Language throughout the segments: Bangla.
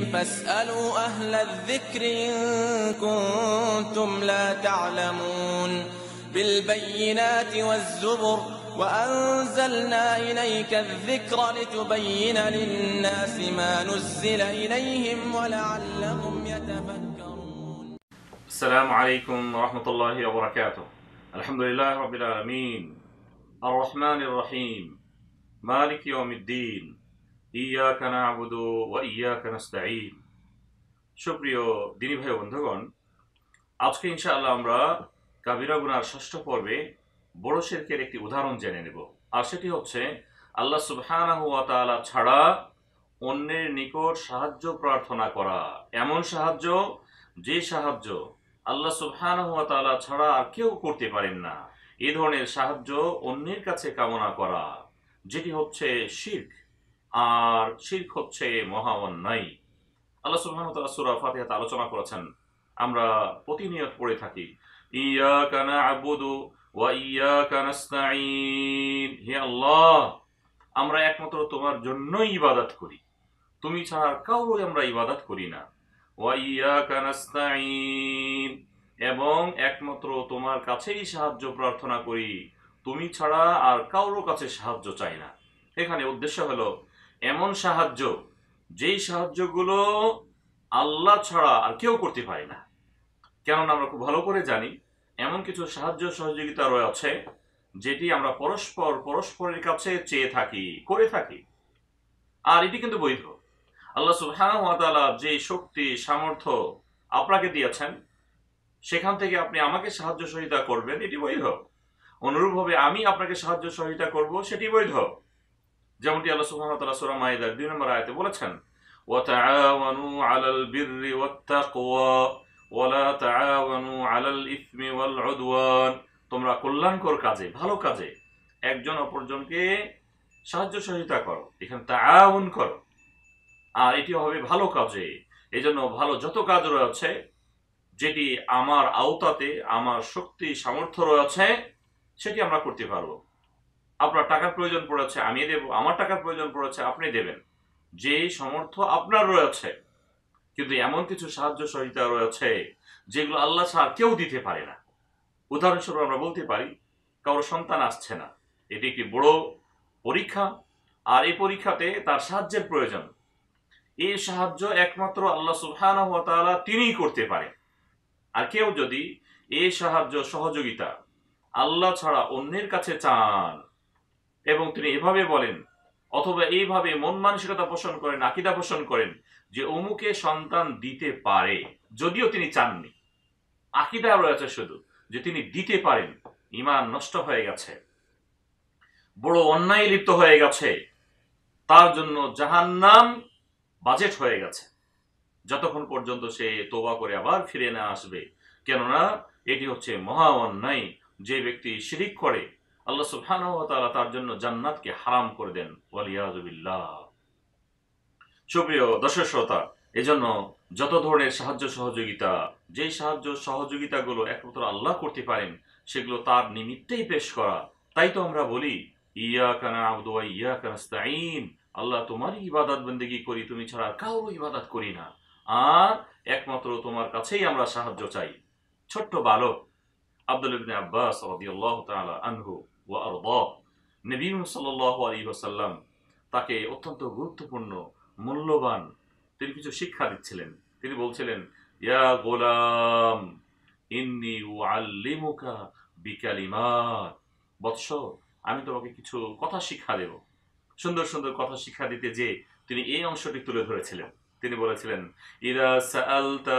فاسألوا أهل الذكر إن كنتم لا تعلمون بالبينات والزبر وأنزلنا إليك الذكر لتبين للناس ما نزل إليهم ولعلهم يتفكرون. السلام عليكم ورحمة الله وبركاته. الحمد لله رب العالمين الرحمن الرحيم مالك يوم الدين إياك نعبد وإياك نستعين. সুপ্রিয় দিনী ভাই বন্ধুগণ, আজকে ইনশাআল্লাহ আমরা কাবিরা গুনার ষষ্ঠ পর্বে বড় শিরকের একটি উদাহরণ জেনে নেব। আর সেটি হচ্ছে আল্লাহ সুবহানাহু ওয়া তাআলা ছাড়া অন্যের নিকট সাহায্য প্রার্থনা করা। এমন সাহায্য যে সাহায্য আল্লাহ সুবহানাহু ওয়া তাআলা ছাড়া আর কেউ করতে পারেন না, এই ধরনের সাহায্য অন্যের কাছে কামনা করা, যেটি হচ্ছে শিরক। আর শিরক হচ্ছে মহা অন্যায়। আল্লাহ সুবহানাহু ওয়া তাআলা সূরা ফাতিহাতে আলোচনা করেছেন, আমরা প্রতিনিয়ত পড়ে থাকি, ইয়াকা না'বুদু ওয়া ইয়াকা নাস্তাঈন। হে আল্লাহ, আমরা একমাত্র তোমার জন্যই ইবাদত করি, তুমি ছাড়া কাউকে আমরা ইবাদত করি না। ওয়া ইয়াকা নাস্তাঈন, এবং একমাত্র তোমার কাছেই সাহায্য প্রার্থনা করি, তুমি ছাড়া আর কারো কাছে সাহায্য চাই না। এখানে উদ্দেশ্য হলো এমন সাহায্য যেই সাহায্যগুলো আল্লাহ ছাড়া আর কেউ করতে পারে না। কেননা আমরা খুব ভালো করে জানি এমন কিছু সাহায্য সহযোগিতা রয়েছে যেটি আমরা পরস্পরের কাছে চেয়ে থাকি, করে থাকি, আর এটি কিন্তু বৈধ। আল্লাহ সুবহানাহু ওয়া তাআলা যে শক্তি সামর্থ্য আপনাকে দিয়েছেন, সেখান থেকে আপনি আমাকে সাহায্য সহযোগিতা করবেন, এটি বৈধ। অনুরূপভাবে আমি আপনাকে সাহায্য সহযোগিতা করব, সেটি বৈধ। যেমনটি আল্লাহ সুবহানাহু ওয়া তাআলা সূরা মাইদার 2 নম্বর আয়াতে বলেছেন, ওয়া তাআওয়ানু আলাল বিররি ওয়াত তাকওয়া ওয়া লা তাআওয়ানু আলাল ইসমি ওয়াল উদওয়ান। তোমরা কল্যাণকর কাজে, ভালো কাজে একজন অপরজনকে সাহায্য সহযোগিতা করো, এখানে তাআউন করো, আর এটি হবে ভালো কাজে। এজন্য ভালো যত কাজ রয়েছে যেটি আমার আওতাতে, আমার শক্তি সামর্থ্য রয়েছে, সেটি আমরা করতে পারবো। আপনার টাকার প্রয়োজন পড়েছে, আমি দেব। আমার টাকার প্রয়োজন পড়েছে, আপনি দেবেন। যে সামর্থ্য আপনার রয়েছে, কিন্তু এমন কিছু সাহায্য সহযোগিতা রয়েছে যেগুলো আল্লাহ ছাড়া কেউ দিতে পারে না। উদাহরণস্বরূপ আমরা বলতে পারি, কারো সন্তান আসছে না, এটি একটি বড় পরীক্ষা, আর এই পরীক্ষাতে তার সাহায্যের প্রয়োজন। এই সাহায্য একমাত্র আল্লাহ সুবহানাহু ওয়া তাআলা তিনিই করতে পারেন। আর কেউ যদি এই সাহায্য সহযোগিতা আল্লাহ ছাড়া অন্যের কাছে চান এবং তিনি এভাবে বলেন, অথবা এইভাবে মন মানসিকতা পোষণ করেন, আকীদা পোষণ করেন যে অমুকে সন্তান দিতে পারে, যদিও তিনি চাননি, আকীদা রয়েছে শুধু যে তিনি দিতে পারেন, ঈমান নষ্ট হয়ে গেছে, বড় অন্যায় লিপ্ত হয়ে গেছে, তার জন্য জাহান্নাম বাজেট হয়ে গেছে, যতক্ষণ পর্যন্ত সে তওবা করে আবার ফিরে না আসবে। কেননা এটি হচ্ছে মহা অন্যায়। যে ব্যক্তি শিরক করে, আল্লাহ সুবহানাহু ওয়া তাআলা তার জন্য জান্নাতকে হারাম করে দেন, ওয়ালিয়াযু বিল্লাহ। সুপ্রিয় দর্শক শ্রোতা, এজন্য যত ধরনের সাহায্য সহযোগিতা, যেই সাহায্য সহযোগিতাগুলো একমাত্র আল্লাহ করতে পারেন, সেগুলো তার নিমিত্তেই পেশ করা। তাই তো আমরা বলি, ইয়াকা না'বুদু ওয়া ইয়াকা নাস্তাঈন। আল্লাহ তোমারই ইবাদত বন্দেগী করি, তুমি ছাড়া কারো ইবাদত করি না, আর একমাত্র তোমার কাছেই আমরা সাহায্য চাই। ছোট্ট বালক আব্দুল্লাহ ইবনে আব্বাস রাদিয়াল্লাহু তাআলা আনহু ওয়া আরদাহ, নবী সাল্লাল্লাহু আলাইহি ওয়াসাল্লাম তাকে অত্যন্ত গুরুত্বপূর্ণ, মূল্যবান তিনি কিছু শিক্ষা দিচ্ছিলেন। তিনি বলছিলেন, ইয়া গোলাম ইন্নী উআল্লিমুকা বিকালিমাত। বৎস, আমি তোমাকে কিছু কথা শিক্ষা দেব। সুন্দর সুন্দর কথা শিক্ষা দিতে যে তিনি এই অংশটি তুলে ধরেছিলেন। তিনি বলেছিলেন, ইযা সাআলতা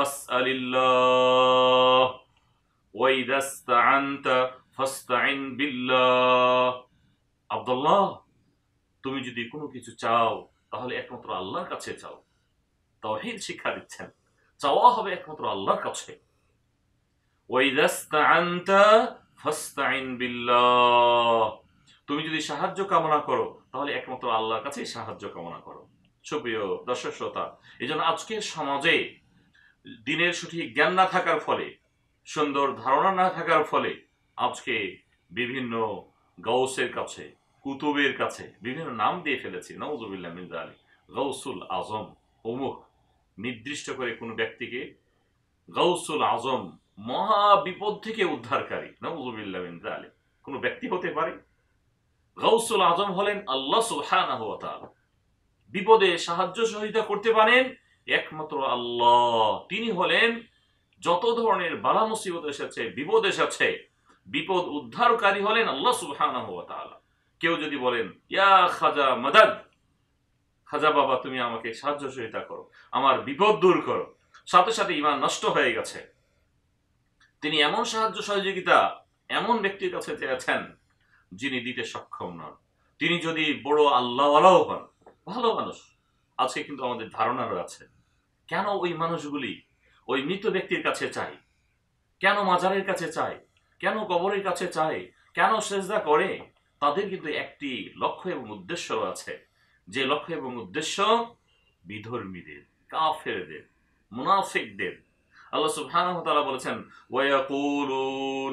ফাসআলিল্লাহ ওয়া ইযা ইসতাআনতা ফাসতাইন বিল্লাহ। আব্দুল্লাহ, তুমি যদি কোনো কিছু চাও তাহলে একমাত্র আল্লাহর কাছে চাও। তাওহীদ শিক্ষা দিচ্ছেন, চাওয়া হবে একমাত্র আল্লাহর কাছে। ওয়া ইযা ইসতাআনতা ফাসতাইন বিল্লাহ, তুমি যদি সাহায্য কামনা করো তাহলে একমাত্র আল্লাহর কাছেই সাহায্য কামনা করো। সুপ্রিয় দর্শক শ্রোতা, এজন্য আজকের সমাজে দিনের সঠিক জ্ঞান না থাকার ফলে, সুন্দর ধারণা না থাকার ফলে আজকে বিভিন্ন গাউসের কাছে, কুতুবের কাছে বিভিন্ন নাম দিয়ে ফেলেছি, নাউযুবিল্লাহ মিন যালিক, গাউসুল আজম, অমুক নির্দিষ্ট করে কোনো ব্যক্তিকে গাউসুল আজম, মহা বিপদ থেকে উদ্ধারকারী, নাউযুবিল্লাহ মিন যালিক, কোনো ব্যক্তি হতে পারে? গাউসুল আজম হলেন আল্লাহ সুবহানাহু ওয়া তাআলা। বিপদে সাহায্য সহযোগিতা করতে পারেন একমাত্র আল্লাহ। তিনি হলেন যত ধরনের বালা মুসিবত এসেছে, বিপদ এসেছে, বিপদ উদ্ধারকারী হলেন আল্লাহ সুবহানাহু ওয়া তাআলা। কেউ যদি বলেন ইয়া খাজা মাদাদ, খাজা বাবা তুমি আমাকে সাহায্য সহযোগিতা করো, আমার বিপদ দূর করো, সাথে সাথে ঈমান নষ্ট হয়ে গেছে। তিনি এমন সাহায্য সহযোগিতা এমন ব্যক্তির কাছে চেয়েছেন যিনি দিতে সক্ষম নন। তিনি যদি বড় আল্লাহওয়ালাও হন, ভালো মানুষ, আজকে কিন্তু আমাদের ধারণা রয়েছে কেন ওই মানুষগুলি ওই মৃত ব্যক্তির কাছে চায়, কেন মাজারের কাছে চায়, কেন কবরের কাছে চায়, কেন সেজদা করে? তাদের কিন্তু একটি লক্ষ্য এবং উদ্দেশ্য আছে, যে লক্ষ্য এবং উদ্দেশ্য বিধর্মীদের, কাফেরদের, মুনাফিকদের। আল্লাহ সুবহানাহু ওয়া তাআলা বলেছেন ওয়ায়াকুলুন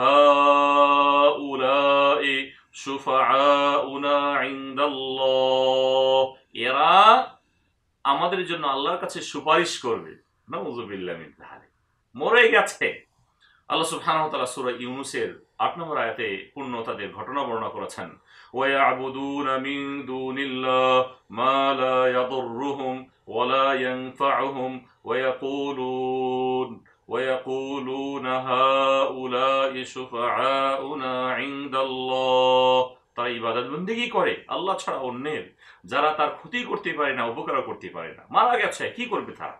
হাউলাই শুফাআউনা ইনদাল্লাহ, এরা আমাদের জন্য আল্লাহর কাছে সুপারিশ করবে। নাউযুবিল্লাহ মিন যালিক, মরে গেছে। আল্লাহ সুবহানাহু ওয়া তাআলা সূরা ইউনূসের ৮ নম্বর আয়াতে পূর্ণতাদের ঘটনা বর্ণনা করেছেন ওয়ায়াবুদুনা মিন দুনিল্লাহ মা লা ইয়াদুররুহুম ওয়া লা ইয়ানফাউহুম ওয়ায়াকুলুনা হাউলাই শুফাআউনা ইনদাল্লাহ। তারা ইবাদত বন্দেগী করে আল্লাহ ছাড়া অন্যের, যারা তার ক্ষতি করতে পারে না, উপকার করতে পারে না, মারা গেছে, কি করবে তারা?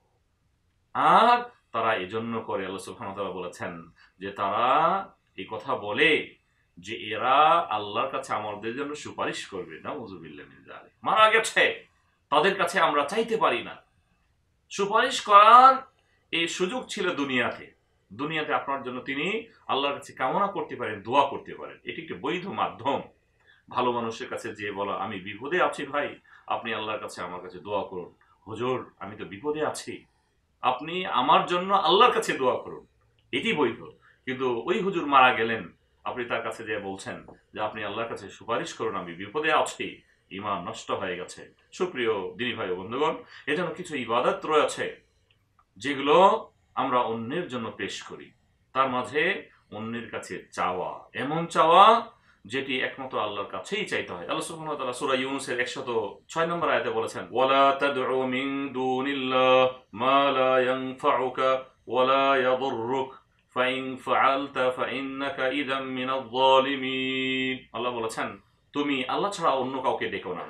আর তারা এজন্য করে, আল্লাহ সুবহানাহু ওয়া তাআলা বলেছেন যে তারা এই কথা বলে যে এরা আল্লাহর কাছে আমাদের জন্য সুপারিশ করবে। নাউযুবিল্লাহ মিন যালিক, মারা গেছে, তাদের কাছে আমরা চাইতে পারি না। সুপারিশ করার এই সুযোগ ছিল দুনিয়াতে। দুনিয়াতে আপনার জন্য তিনি আল্লাহর কাছে কামনা করতে পারেন, দোয়া করতে পারেন, এটি একটি বৈধ মাধ্যম। ভালো মানুষের কাছে যে বলা আমি বিপদে আছি ভাই, আপনি আল্লাহর কাছে আমার কাছে দোয়া করুন, হুজুর আমি তো বিপদে আছি, আপনি আমার জন্য আল্লাহর কাছে দোয়া করুন, এটি বৈধ। কিন্তু ওই হুজুর মারা গেলেন, আপনি তার কাছে যে বলছেন যে আপনি আল্লাহর কাছে সুপারিশ করুন, আমি বিপদে আছি, ঈমান নষ্ট হয়ে গেছে। সুপ্রিয় দিনী ভাই ও বন্ধুগণ, এজন্য কিছু ইবাদত রয়েছে যেগুলো আমরা অন্যের জন্য পেশ করি, তার মাঝে অন্যের কাছে চাওয়া, এমন চাওয়া যেটি একমাত্র আল্লাহর কাছেই চাইতে হয়। আল্লাহ সুবহানাহু ওয়া তাআলা সূরা ইউনূসের ১০৬ নম্বর আয়াতে বলেছেন ওয়ালা তাদউ মিন দুনিল্লাহ মা লা ইয়ানফাউকা ওয়া লা ইয়াদুররুক ফাইন ফাআলতা ফাইন্নাকা ইযাম মিনাজ যালিমিন। আল্লাহ বলেছেন তুমি আল্লাহ ছাড়া অন্য কাউকে ডেকো না,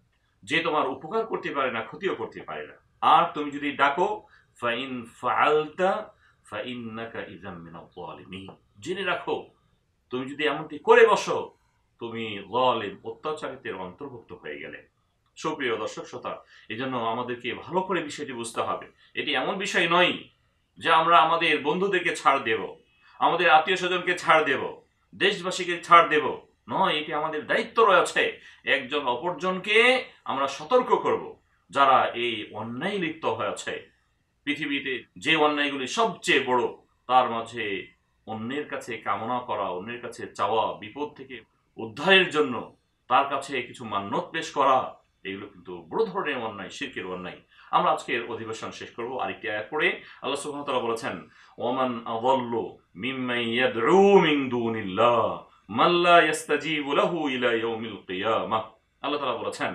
যে তোমার উপকার করতে পারে না, ক্ষতিও করতে পারে না। আর তুমি যদি ডাকো ফাইন ফাআলতা ফাইন্নাকা ইযাম মিনাজ যালিমিন, জেনে রাখো তুমি যদি এমনটি করে বসো তুমি যালিম, অত্যাচারিতের অন্তর্ভুক্ত হয়ে গেলে। সুপ্রিয় দর্শক শ্রোতা, এই জন্য আমাদেরকে ভালো করে বিষয়টি বুঝতে হবে। এটি এমন বিষয় নয় যে আমরা আমাদের বন্ধুদেরকে ছাড় দেব, আমাদের আত্মীয় স্বজনকে ছাড় দেব, দেশবাসীকে ছাড় দেব, নয়। এটি আমাদের দায়িত্ব রয়েছে, একজন অপরজনকে আমরা সতর্ক করব যারা এই অন্যায় লিপ্ত হয়েছে। পৃথিবীতে যে অন্যায়গুলি সবচেয়ে বড়, তার মাঝে অন্যের কাছে কামনা করা, অন্যের কাছে চাওয়া, বিপদ থেকে উদ্ধারের জন্য তার কাছে কিছু মান্যত পেশ করা, এগুলো কিন্তু বড় ধরনের অন্যায়, শিরকের অন্যায়। আমরা আজকের অধিবেশন শেষ করব আরেকটি আয়াত পড়ে। আল্লাহ সুবহানাহু ওয়া তাআলা বলেছেন ওয়ামান আযাল্লু মিম্মান ইয়াদউ মিন দুনিল্লাহ মান লা ইস্তাজিবু লাহু ইলা ইয়াউমিল কিয়ামাহ। আল্লাহ তাআলা বলেছেন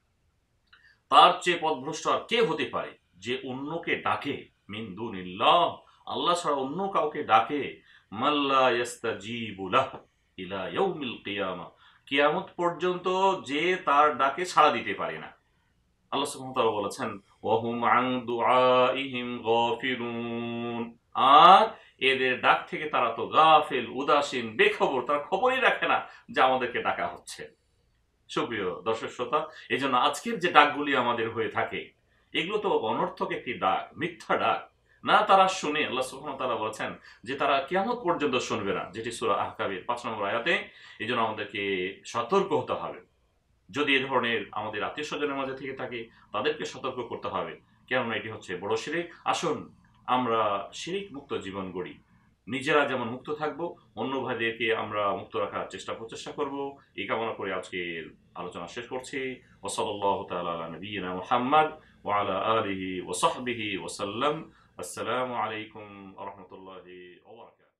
তার চেয়ে পথভ্রষ্ট আর কে হতে পারে যে অন্যকে ডাকে, মিন দুনিল্লাহ, আল্লাহ ছাড়া অন্য কাউকে ডাকে, মান লা ইস্তাজিবু লাহু ইলা ইয়াউমিল কিয়ামাহ, কিয়ামত পর্যন্ত যে তার ডাকে সাড়া দিতে পারে না। আল্লাহ সুবহানাহু ওয়া তাআলা বলেছেন ওয়াহুম আন দুআইহিম গাফিলুন, আর এদের ডাক থেকে তারা তো গাফিল, উদাসীন, বেখবর, তারা খবরই রাখে না যে আমাদেরকে ডাকা হচ্ছে। সুপ্রিয় দর্শক শ্রোতা, এই জন্য আজকের যে ডাকগুলি আমাদের হয়ে থাকে এগুলো তো অনর্থক একটি ডাক, মিথ্যা ডাক না। তারা শুনে, আল্লাহ সুবহানাহু ওয়া তাআলা বলেছেন যে তারা কিয়ামত পর্যন্ত শুনবে না, যেটি সূরা আহকাবের ৫ নম্বর আয়াতে। এই জন্য আমাদেরকে সতর্ক হতে হবে। যদি এ ধরনের আমাদের আত্মীয় স্বজনের মাঝে থেকে থাকে তাদেরকে সতর্ক করতে হবে, কেননা এটি হচ্ছে বড় শিরক। আসুন আমরা শিরক মুক্ত জীবন গড়ি, নিজেরা যেমন মুক্ত থাকবো, অন্য ভাইদেরকে আমরা মুক্ত রাখার প্রচেষ্টা করব। এই কামনা করে আজকের আলোচনা শেষ করছি। ওয়াসাল্লাল্লাহু তাআলা আলা নবিয়িনা মুহাম্মদ ওয়া আলা আলিহি ওয়া সাহবিহি ওয়া সাল্লাম। আসসালামু আলাইকুম ওয়া রাহমাতুল্লাহি ওয়া বারাকাতুহু।